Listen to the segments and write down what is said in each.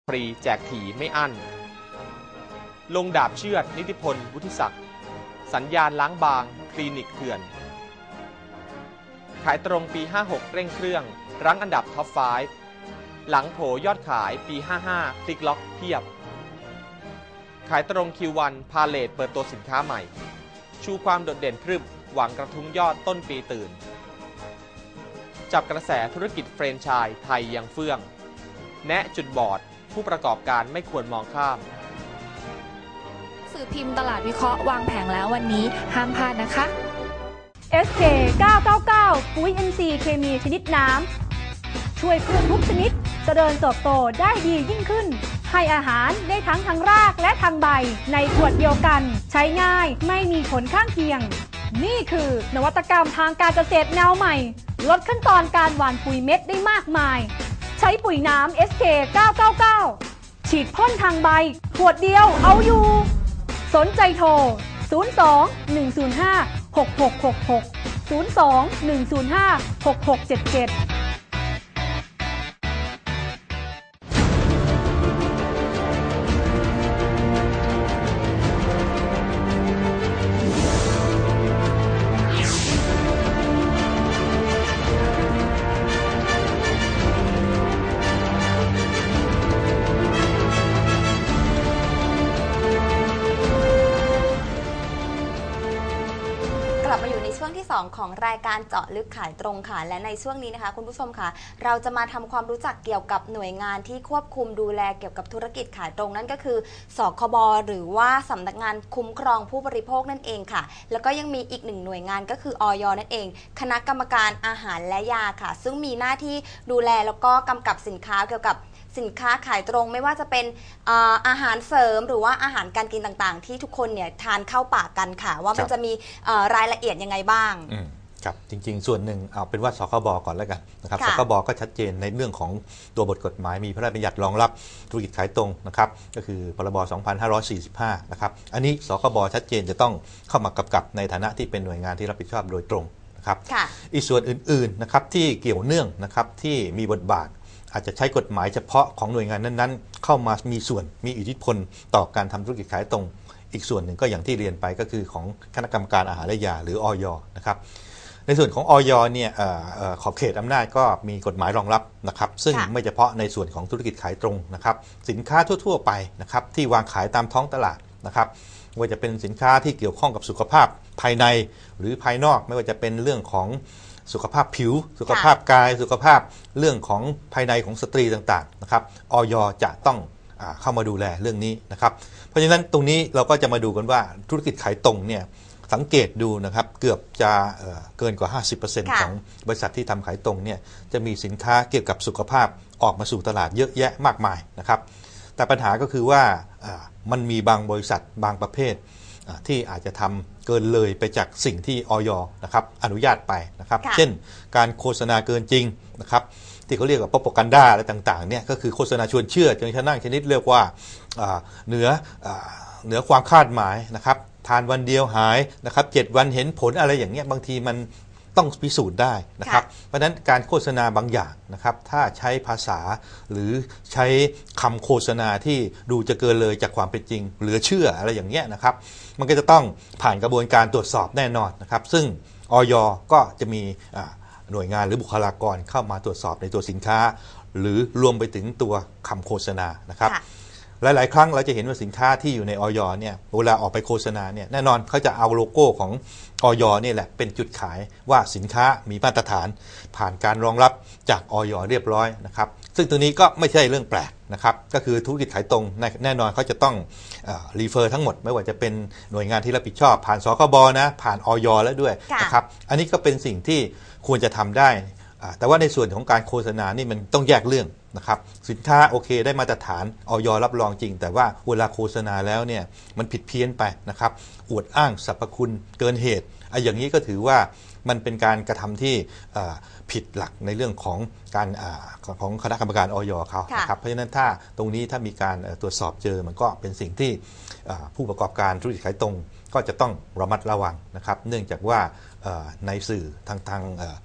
ฟรีแจกถี่ไม่อั้นลงดาบเชือดนิติพลวุฒิศักดิ์สัญญาณล้างบางคลินิกเถื่อนขายตรงปี 56 เร่งเครื่องรั้งอันดับท็อป 5 หลังโผยอดขายปี 55 พลิกล็อกเพียบขายตรง Q1 พาเลทเปิดตัวสินค้าใหม่ชูความโดดเด่นพรึบหวังกระทุ้งยอดต้นปีตื่นจับกระแสธุรกิจแฟรนไชส์ไทยยังเฟื่องแนะจุดบอดผู้ประกอบการไม่ควรมองข้ามสื่อพิมพ์ตลาดวิเคราะห์วางแผงแล้ววันนี้ห้ามพลาดนะคะ SK 999 ปุ๋ย NC เคมีชนิดน้ำช่วยพืชทุกชนิดเจริญเติบโตได้ดียิ่งขึ้นให้อาหารได้ทั้งทางรากและทางใบในขวดเดียวกันใช้ง่ายไม่มีผลข้างเคียงนี่คือนวัตกรรมทางการเกษตรแนวใหม่ลดขั้นตอนการหว่านปุ๋ยเม็ดได้มากมายใช้ปุ๋ยน้ำ SK 999 ฉีดพ่นทางใบขวดเดียวเอาอยู่สนใจโทร 02 105 6666 02 105 6677 กลับมาอยู่ในช่วงที่ 2 ของรายการเจาะลึกขายตรงค่ะและในช่วงนี้นะคะคุณผู้ชมค่ะเราจะมาทำความรู้จักเกี่ยวกับหน่วยงานที่ควบคุมดูแลเกี่ยวกับธุรกิจขายตรงนั่นก็คือสคบหรือว่าสำนักงานคุ้มครองผู้บริโภคนั่นเองค่ะแล้วก็ยังมีอีกหนึ่งหน่วยงานก็คืออย.นั่นเองคณะกรรมการอาหารและยาค่ะซึ่งมีหน้าที่ดูแลแล้วก็กำกับสินค้าเกี่ยวกับสินค้าขายตรงไม่ว่าจะเป็นอาหารเสริมหรือว่าอาหารการกินต่างๆที่ทุกคนเนี่ยทานเข้าปากกันค่ะว่ามันจะมีรายละเอียดยังไงบ้างครับจริงๆส่วนหนึ่งเอาเป็นว่าสคบก่อนแล้วกันนะครับสคบก็ชัดเจนในเรื่องของตัวบทกฎหมายมีพระราชบัญญัติรองรับธุรกิจขายตรงนะครับก็คือพรบ 2545 นะครับอันนี้สคบชัดเจนจะต้องเข้ามากำกับในฐานะที่เป็นหน่วยงานที่รับผิดชอบโดยตรงนะครับอีกส่วนอื่นๆนะครับที่เกี่ยวเนื่องนะครับที่มีบทบาทอาจจะใช้กฎหมายเฉพาะของหน่วยงานนั้นๆเข้ามามีส่วนมีอิทธิพลต่อการทำธุรกิจขายตรงอีกส่วนหนึ่งก็อย่างที่เรียนไปก็คือของคณะกรรมการอาหารและยาหรืออย.นะครับในส่วนของอย.เนี่ยขอบเขตอำนาจก็มีกฎหมายรองรับนะครับซึ่งไม่เฉพาะในส่วนของธุรกิจขายตรงนะครับสินค้าทั่วๆไปนะครับที่วางขายตามท้องตลาดนะครับไม่ว่าจะเป็นสินค้าที่เกี่ยวข้องกับสุขภาพภายในหรือภายนอกไม่ว่าจะเป็นเรื่องของสุขภาพผิวสุขภาพกายสุขภาพเรื่องของภายในของสตรีต่างๆนะครับอย.จะต้องเข้ามาดูแลเรื่องนี้นะครับเพราะฉะนั้นตรงนี้เราก็จะมาดูกันว่าธุรกิจขายตรงเนี่ยสังเกตดูนะครับเกือบจะเกินกว่า 50% ของบริษัทที่ทำขายตรงเนี่ยจะมีสินค้าเกี่ยวกับสุขภาพออกมาสู่ตลาดเยอะแยะมากมายนะครับแต่ปัญหาก็คือว่ามันมีบางบริษัทบางประเภทที่อาจจะทำเกินเลยไปจากสิ่งที่อย.นะครับอนุญาตไปนะครับเช่นการโฆษณาเกินจริงนะครับที่เขาเรียกว่า propaganda อะไรต่างๆเนี่ยก็คือโฆษณาชวนเชื่อจนกระทั่งชนิดเรียกว่าเหนือความคาดหมายนะครับทานวันเดียวหายนะครับ7 วันเห็นผลอะไรอย่างเงี้ยบางทีมันต้องพิสูจน์ได้นะครับเพราะฉะนั้นการโฆษณาบางอย่างนะครับถ้าใช้ภาษาหรือใช้คำโฆษณาที่ดูจะเกินเลยจากความเป็นจริงเหลือเชื่ออะไรอย่างเงี้ยนะครับมันก็จะต้องผ่านกระบวนการตรวจสอบแน่นอนนะครับซึ่งอย.ก็จะมีหน่วยงานหรือบุคลากรเข้ามาตรวจสอบในตัวสินค้าหรือรวมไปถึงตัวคำโฆษณานะครับหลายๆครั้งเราจะเห็นว่าสินค้าที่อยู่ในอย.เนี่ยเวลาออกไปโฆษณาเนี่ยแน่นอนเขาจะเอาโลโก้ของอย.นี่แหละเป็นจุดขายว่าสินค้ามีมาตรฐานผ่านการรองรับจากอย.เรียบร้อยนะครับซึ่งตัวนี้ก็ไม่ใช่เรื่องแปลกนะครับก็คือธุรกิจขายตรงแน่นอนเขาจะต้องรีเฟอร์ทั้งหมดไม่ว่าจะเป็นหน่วยงานที่รับผิดชอบผ่านสคบนะผ่านอย.แล้วด้วยนะครับอันนี้ก็เป็นสิ่งที่ควรจะทำได้แต่ว่าในส่วนของการโฆษณานี่มันต้องแยกเรื่องนะครับสินค้าโอเคได้มาตรฐานอย.รับรองจริงแต่ว่าเวลาโฆษณาแล้วเนี่ยมันผิดเพี้ยนไปนะครับอวดอ้างสรรพคุณเกินเหตุอย่างนี้ก็ถือว่ามันเป็นการกระทำที่ผิดหลักในเรื่องของการของคณะกรรมการอย.เขานะครับเพราะฉะนั้นถ้าตรงนี้ถ้ามีการตรวจสอบเจอมันก็เป็นสิ่งที่ผู้ประกอบการธุรกิจขายตรงก็จะต้องระมัดระวังนะครับเนื่องจากว่าในสื่อทาง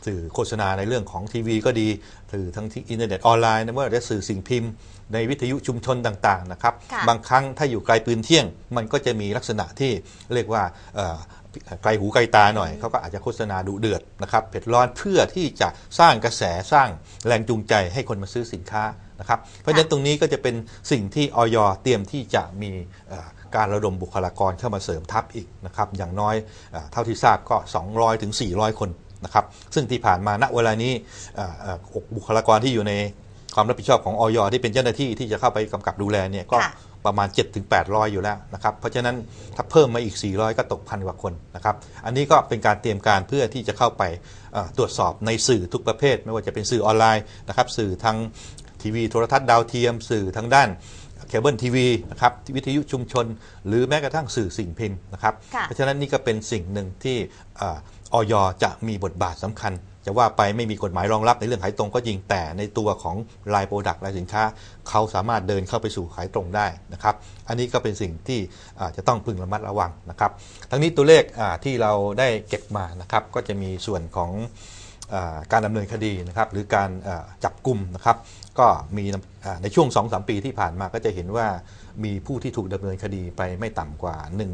สื่อโฆษณาในเรื่องของทีวีก็ดีสื่อทั้งที่อินเทอร์เน็ตออนไลน์นะว่าจะสื่อสิ่งพิมพ์ในวิทยุชุมชนต่างๆนะครับบางครั้งถ้าอยู่ไกลปืนเที่ยงมันก็จะมีลักษณะที่เรียกว่าไกลหูไกลตาหน่อยเขาก็อาจจะโฆษณาดุเดือดนะครับเผ็ดร้อนเพื่อที่จะสร้างกระแสสร้างแรงจูงใจให้คนมาซื้อสินค้านะครับเพราะฉะนั้นตรงนี้ก็จะเป็นสิ่งที่อย.เตรียมที่จะมีการระดมบุคลากรเข้ามาเสริมทัพอีกนะครับอย่างน้อยเท่าที่ทราบก็200ถึง400คนนะครับซึ่งที่ผ่านมาณเวลานี้บุคลากรที่อยู่ในความรับผิดชอบของอย.ที่เป็นเจ้าหน้าที่ที่จะเข้าไปกำกับดูแลเนี่ยก็ประมาณ 7-800 อยู่แล้วนะครับเพราะฉะนั้นถ้าเพิ่มมาอีก400ก็ตกพันกว่าคนนะครับอันนี้ก็เป็นการเตรียมการเพื่อที่จะเข้าไปตรวจสอบในสื่อทุกประเภทไม่ว่าจะเป็นสื่อออนไลน์นะครับสื่อทางทีวีโทรทัศน์ดาวเทียมสื่อทางด้านเคเบิลทีวีนะครับวิทยุชุมชนหรือแม้กระทั่งสื่อสิ่งพิมพ์นะครับเพราะฉะนั้นนี่ก็เป็นสิ่งหนึ่งที่อย.จะมีบทบาทสำคัญจะว่าไปไม่มีกฎหมายรองรับในเรื่องขายตรงก็จริงแต่ในตัวของลายโปรดักต์ลายสินค้าเขาสามารถเดินเข้าไปสู่ขายตรงได้นะครับอันนี้ก็เป็นสิ่งที่จะต้องพึงระมัดระวังนะครับทั้งนี้ตัวเลขที่เราได้เก็บมานะครับก็จะมีส่วนของการดำเนินคดีนะครับหรือการจับกุมนะครับก็มีในช่วง 2-3 ปีที่ผ่านมาก็จะเห็นว่ามีผู้ที่ถูกดำเนินคดีไปไม่ต่ำกว่า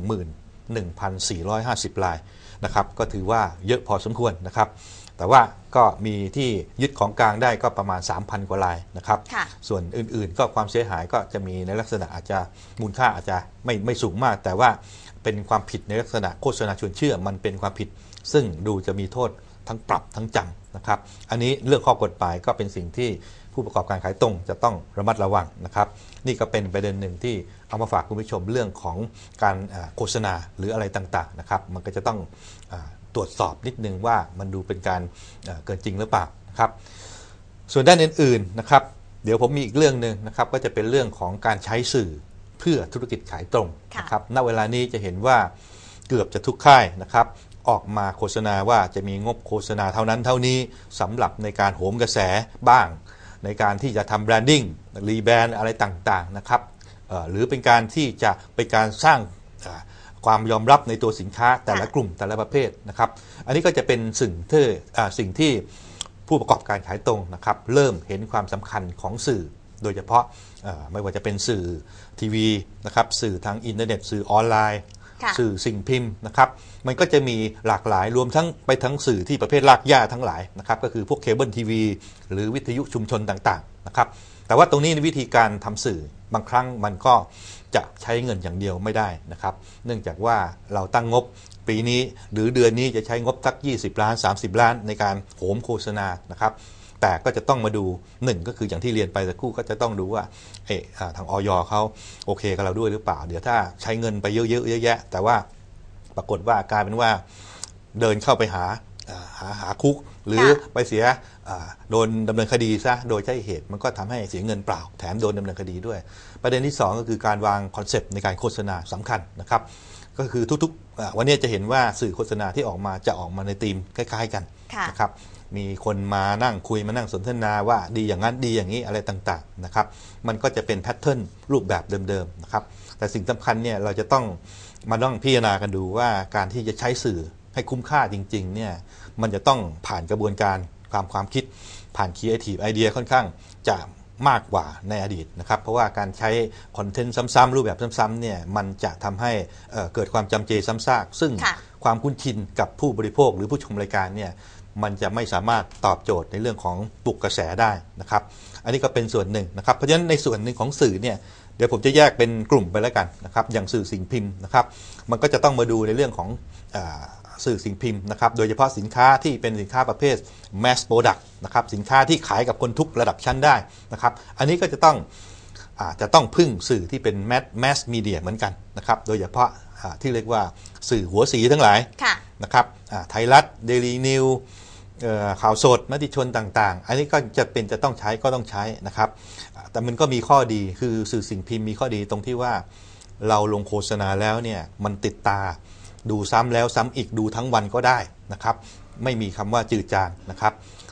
11,450 รายนะครับก็ถือว่าเยอะพอสมควรนะครับแต่ว่าก็มีที่ยึดของกลางได้ก็ประมาณ 3,000 กว่ารายนะครับส่วนอื่นๆก็ความเสียหายก็จะมีในลักษณะอาจจะมูลค่าอาจจะไม่สูงมากแต่ว่าเป็นความผิดในลักษณะโฆษณาชวนเชื่อมันเป็นความผิดซึ่งดูจะมีโทษทั้งปรับทั้งจำนะครับอันนี้เรื่องข้อกฎหมายก็เป็นสิ่งที่ผู้ประกอบการขายตรงจะต้องระมัดระวังนะครับนี่ก็เป็นประเด็นหนึ่งที่เอามาฝากคุณผู้ชมเรื่องของการโฆษณาหรืออะไรต่างๆนะครับมันก็จะต้องตรวจสอบนิดนึงว่ามันดูเป็นการเกินจริงหรือเปล่านะครับส่วนด้านอื่นๆนะครับเดี๋ยวผมมีอีกเรื่องนึงนะครับก็จะเป็นเรื่องของการใช้สื่อเพื่อธุรกิจขายตรงนะครับณเวลานี้จะเห็นว่าเกือบจะทุกค่ายนะครับออกมาโฆษณาว่าจะมีงบโฆษณาเท่านั้นเท่านี้สำหรับในการโหมกระแสบ้างในการที่จะทำแบรนดิ้งรีแบรนด์อะไรต่างๆนะครับหรือเป็นการที่จะเป็นการสร้างความยอมรับในตัวสินค้าแต่ละกลุ่มแต่ละประเภทนะครับอันนี้ก็จะเป็นสิ่งที่ผู้ประกอบการขายตรงนะครับเริ่มเห็นความสำคัญของสื่อโดยเฉพาะไม่ว่าจะเป็นสื่อทีวีนะครับสื่อทางอินเทอร์เน็ตสื่อออนไลน์สื่อสิ่งพิมพ์นะครับมันก็จะมีหลากหลายรวมทั้งไปทั้งสื่อที่ประเภทรากหญ้าทั้งหลายนะครับก็คือพวกเคเบิลทีวีหรือวิทยุชุมชนต่างๆนะครับแต่ว่าตรงนี้ในวิธีการทำสื่อบางครั้งมันก็จะใช้เงินอย่างเดียวไม่ได้นะครับเนื่องจากว่าเราตั้งงบปีนี้หรือเดือนนี้จะใช้งบสัก20 ล้าน30 ล้านในการโหมโฆษณานะครับแต่ก็จะต้องมาดู1ก็คืออย่างที่เรียนไปสักครู่ก็จะต้องดูว่าทางอย.เขาโอเคกับเราด้วยหรือเปล่าเดี๋ยวถ้าใช้เงินไปเยอะๆแยะแต่ว่าปรากฏว่ากลายเป็นว่าเดินเข้าไปหาคุกหรือไปเสียโดนดำเนินคดีซะโดยใช่เหตุมันก็ทำให้เสียเงินเปล่าแถมโดนดำเนินคดีด้วยประเด็นที่2ก็คือการวางคอนเซปต์ในการโฆษณาสำคัญนะครับก็คือทุกๆวันนี้จะเห็นว่าสื่อโฆษณาที่ออกมาจะออกมาในธีมคล้ายๆกันนะครับมีคนมานั่งคุยมานั่งสนทนาว่าดีอย่างนั้นดีอย่างนี้อะไรต่างๆนะครับมันก็จะเป็นแพทเทิร์นรูปแบบเดิมๆนะครับแต่สิ่งสำคัญเนี่ยเราจะต้องมาต้องพิจารณากันดูว่าการที่จะใช้สื่อให้คุ้มค่าจริงๆเนี่ยมันจะต้องผ่านกระบวนการความคิดผ่าน Creative Idea ค่อนข้างจะมากกว่าในอดีตนะครับเพราะว่าการใช้คอนเทนต์ซ้ำๆรูปแบบซ้ำๆเนี่ยมันจะทำให้เกิดความจำเจซ้ำซากซึ่งความคุ้นชินกับผู้บริโภคหรือผู้ชมรายการเนี่ยมันจะไม่สามารถตอบโจทย์ในเรื่องของปลุกกระแสได้นะครับอันนี้ก็เป็นส่วนหนึ่งนะครับเพราะฉะนั้นในส่วนหนึ่งของสื่อเนี่ยเดี๋ยวผมจะแยกเป็นกลุ่มไปแล้วกันนะครับอย่างสื่อสิ่งพิมพ์นะครับมันก็จะต้องมาดูในเรื่องของสื่อสิ่งพิมพ์นะครับโดยเฉพาะสินค้าที่เป็นสินค้าประเภท mass product นะครับสินค้าที่ขายกับคนทุกระดับชั้นได้นะครับอันนี้ก็จะต้องพึ่งสื่อที่เป็น mass media เหมือนกันนะครับโดยเฉพาะที่เรียกว่าสื่อหัวสีทั้งหลายนะครับไทยรัฐเดลี่นิวข่าวสดมติชนต่างๆอันนี้ก็จะต้องใช้นะครับแต่มันก็มีข้อดีคือสื่อสิ่งพิมพ์มีข้อดีตรงที่ว่าเราลงโฆษณาแล้วเนี่ยมันติดตาดูซ้ำแล้วซ้ำอีกดูทั้งวันก็ได้นะครับไม่มีคำว่าจืดจางนะครับ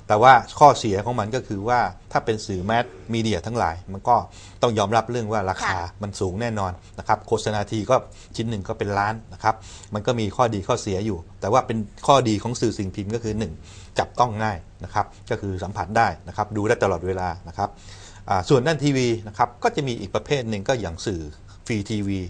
แต่ว่าข้อเสียของมันก็คือว่าถ้าเป็นสื่อแมสมีเดียทั้งหลายมันก็ต้องยอมรับเรื่องว่าราคามันสูงแน่นอนนะครับโฆษณาทีก็ชิ้นหนึ่งก็เป็นล้านนะครับมันก็มีข้อดีข้อเสียอยู่แต่ว่าเป็นข้อดีของสื่อสิ่งพิมพ์ก็คือ1จับต้องง่ายนะครับก็คือสัมผัสได้นะครับดูได้ตลอดเวลานะครับส่วนด้านทีวีนะครับก็จะมีอีกประเภทหนึ่งก็อย่างสื่อฟรีทีวี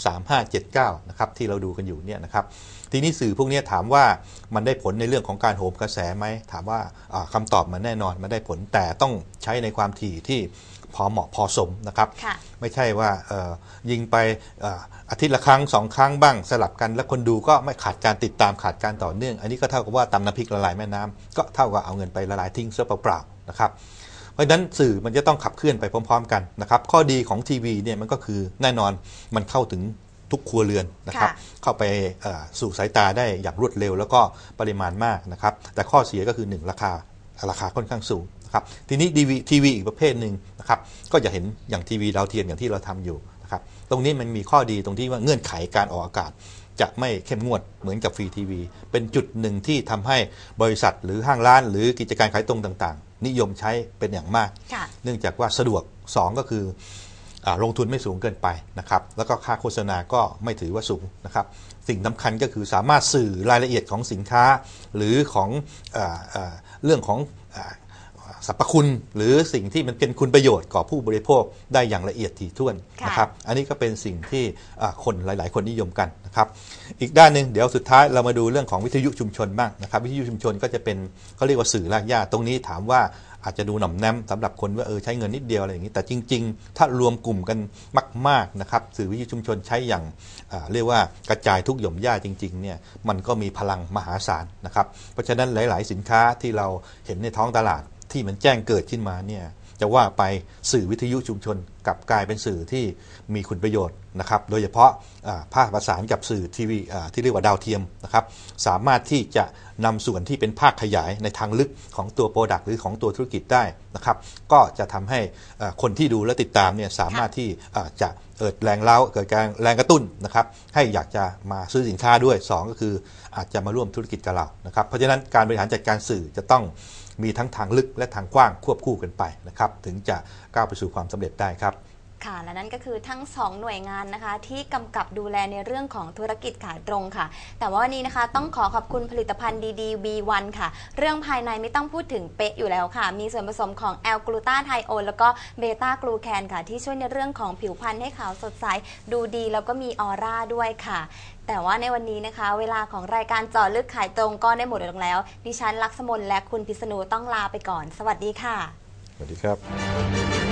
3579นะครับที่เราดูกันอยู่เนี่ยนะครับทีนี้สื่อพวกนี้ถามว่ามันได้ผลในเรื่องของการโหมกระแสไหมถามว่าคำตอบมันแน่นอนมันได้ผลแต่ต้องใช้ในความถี่ที่พอเหมาะพอสมนะครับไม่ใช่ว่ายิงไปอาทิตย์ละครั้ง2 ครั้งบ้างสลับกันแล้วคนดูก็ไม่ขาดการติดตามขาดการต่อเนื่องอันนี้ก็เท่ากับว่าตำน้ำพริกละลายแม่น้ำก็เท่ากับเอาเงินไปละลายทิ้งเสียเปล่าๆนะครับเพราะฉะนั้นสื่อมันจะต้องขับเคลื่อนไปพร้อมๆกันนะครับข้อดีของทีวีเนี่ยมันก็คือแน่นอนมันเข้าถึงทุกครัวเรือนนะครับเข้าไปสู่สายตาได้อย่างรวดเร็วแล้วก็ปริมาณมากนะครับแต่ข้อเสียก็คือ1ราคาค่อนข้างสูงนะครับทีนี้ทีวีอีกประเภทหนึ่งนะครับก็จะเห็นอย่างทีวีดาวเทียมอย่างที่เราทำอยู่นะครับตรงนี้มันมีข้อดีตรงที่ว่าเงื่อนไขการออกอากาศจะไม่เข้มงวดเหมือนกับฟรีทีวีเป็นจุดหนึ่งที่ทำให้บริษัทหรือห้างร้านหรือกิจการขายตรงต่างๆนิยมใช้เป็นอย่างมากเนื่องจากว่าสะดวก2ก็คือลงทุนไม่สูงเกินไปนะครับแล้วก็ค่าโฆษณาก็ไม่ถือว่าสูงนะครับสิ่งสำคัญก็คือสามารถสื่อรายละเอียดของสินค้าหรือของเรื่องของสรรพคุณหรือสิ่งที่มันเป็นคุณประโยชน์ก่อผู้บริโภคได้อย่างละเอียดถี่ถ้วนนะครับอันนี้ก็เป็นสิ่งที่คนหลายๆคนนิยมกันนะครับอีกด้านหนึ่งเดี๋ยวสุดท้ายเรามาดูเรื่องของวิทยุชุมชนบ้างนะครับวิทยุชุมชนก็จะเป็นเขาเรียกว่าสื่อรากหญ้าตรงนี้ถามว่าอาจจะดูหน่อมแนมสำหรับคนว่าใช้เงินนิดเดียวอะไรอย่างนี้แต่จริงๆถ้ารวมกลุ่มกันมากๆนะครับสื่อวิทยุชุมชนใช้อย่างเรียกว่ากระจายทุกหย่อมหญ้าจริงๆเนี่ยมันก็มีพลังมหาศาลนะครับเพราะฉะนั้นหลายๆสินค้าที่เราเห็นในท้องตลาดที่มันแจ้งเกิดขึ้นมาเนี่ยจะว่าไปสื่อวิทยุชุมชนกลับกลายเป็นสื่อที่มีคุณประโยชน์นะครับโดยเฉพาะภาคประสานกับสื่อทีวีที่เรียกว่าดาวเทียมนะครับสามารถที่จะนำส่วนที่เป็นภาคขยายในทางลึกของตัวโปรดักต์หรือของตัวธุรกิจได้นะครับก็จะทำให้คนที่ดูและติดตามเนี่ยสามารถที่จะเกิดแรงเล้าเกิดการแรงกระตุ้นนะครับให้อยากจะมาซื้อสินค้าด้วย2ก็คืออาจจะมาร่วมธุรกิจกับเรานะครับเพราะฉะนั้นการบริหารจัดการสื่อจะต้องมีทั้งทางลึกและทางกว้างควบคู่กันไปนะครับถึงจะก้าวไปสู่ความสำเร็จได้ครับค่ะและนั่นก็คือทั้ง2หน่วยงานนะคะที่กำกับดูแลในเรื่องของธุรกิจขายตรงค่ะแต่ว่าวันนี้นะคะต้องขอขอบคุณผลิตภัณฑ์ดีๆ B1 ค่ะเรื่องภายในไม่ต้องพูดถึงเป๊ะอยู่แล้วค่ะมีส่วนผสมของแอลกลูตาไทโอนแล้วก็เบต้ากลูแคนค่ะที่ช่วยในเรื่องของผิวพรรณให้ขาวสดใสดูดีแล้วก็มีออร่าด้วยค่ะแต่ว่าในวันนี้นะคะเวลาของรายการเจาะลึกขายตรงก็ได้หมดลงแล้วดิฉันลักษมนและคุณพิษณุต้องลาไปก่อนสวัสดีค่ะสวัสดีครับ